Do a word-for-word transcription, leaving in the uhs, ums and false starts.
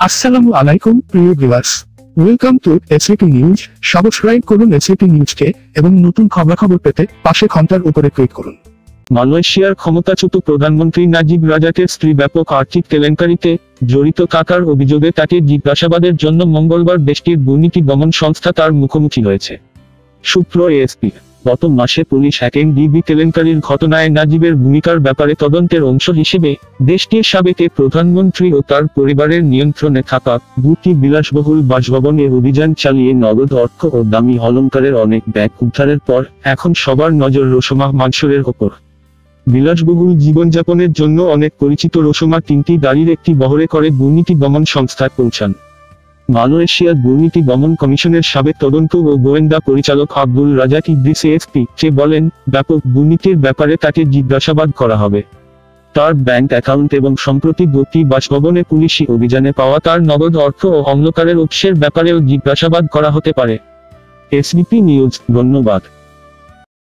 আসসালামু আলাইকুম প্রিয় viewers, welcome to SAP news. Subscribe করুন এসএপি নিউজকে এবং নতুন খবরাখবর পেতে পাশে ঘন্টার উপরে ক্লিক করুন। মালয়েশিয়ার ক্ষমতাচ্যুত প্রধানমন্ত্রী নাজিব রাজাকের স্ত্রী ব্যাপক আর্থিক কেলেঙ্কারিতে জড়িত থাকার অভিযোগে তাকে জিজ্ঞাসাবাদের জন্য মঙ্গলবার দেশটির দুর্নীতি দমন সংস্থা তার মুখোমুখি হয়েছে। সূত্র এএসপি। গত মাসে পুলিশ হ্যাকিং ডিবি কেলেঙ্কারির ঘটনায় নাজিবের ভূমিকার ব্যাপারে তদন্তের অংশ হিসেবে দেশটির সাবেক প্রধানমন্ত্রী ও তার পরিবারের নিয়ন্ত্রণে থাকা দুটি বিলাসবহুল বাসভবনে অভিযান চালিয়ে নগদ অর্থ ও দামি অলংকারের অনেক ব্যাগ উদ্ধারের পর এখন সবার নজর রোসমা মানসুরের ওপর। বিলাসবহুল জীবনযাপনের জন্য অনেক পরিচিত রোসমা তিনটি গাড়ির একটি বহরে করে দুর্নীতি দমন সংস্থায় পৌঁছান। মালয়েশিয়ার দুর্নীতি দমন কমিশনের সাবেক তদন্ত ও গোয়েন্দা পরিচালক আব্দুল রাজাক ইদ্রিস এএফপি কে বলেন, ব্যাপক দুর্নীতির ব্যাপারে তাকে জিজ্ঞাসাবাদ করা হবে। তার ব্যাংক অ্যাকাউন্ট এবং সম্প্রতি দুটি বাসভবনে পুলিশি অভিযানে পাওয়া তার নগদ অর্থ ও অলংকারের উৎসের ব্যাপারেও জিজ্ঞাসাবাদ করা হতে পারে। SBP news. ধন্যবাদ।